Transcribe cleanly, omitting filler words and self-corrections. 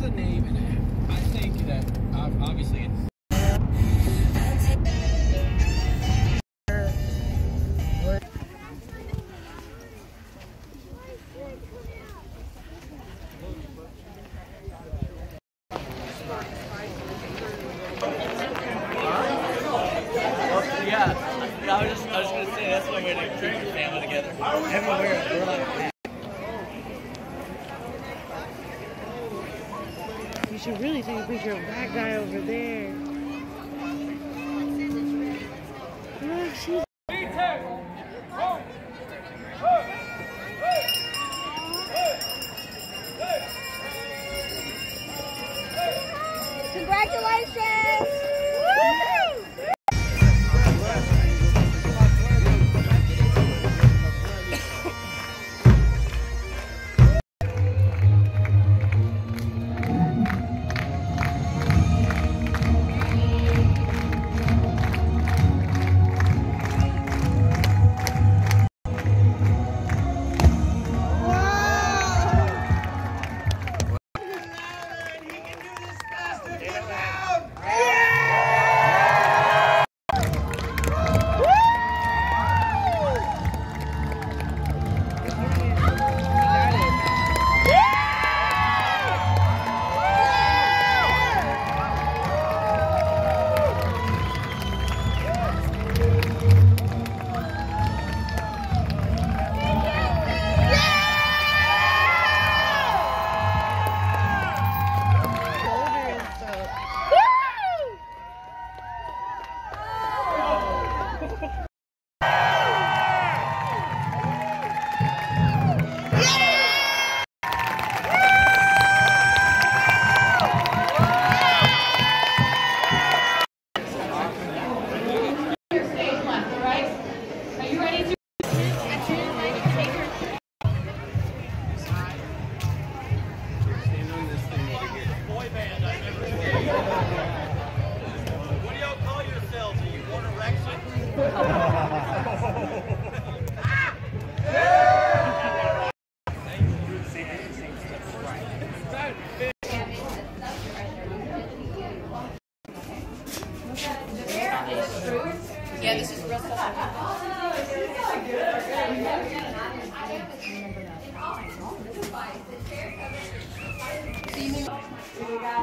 a name, and I think that obviously it's. Yeah, I was just gonna say that's one way to keep your family together. Everywhere, we're like. You should really take a picture of that guy over there. Look, she's. Congratulations! Woo! Yeah, this is real stuff. So you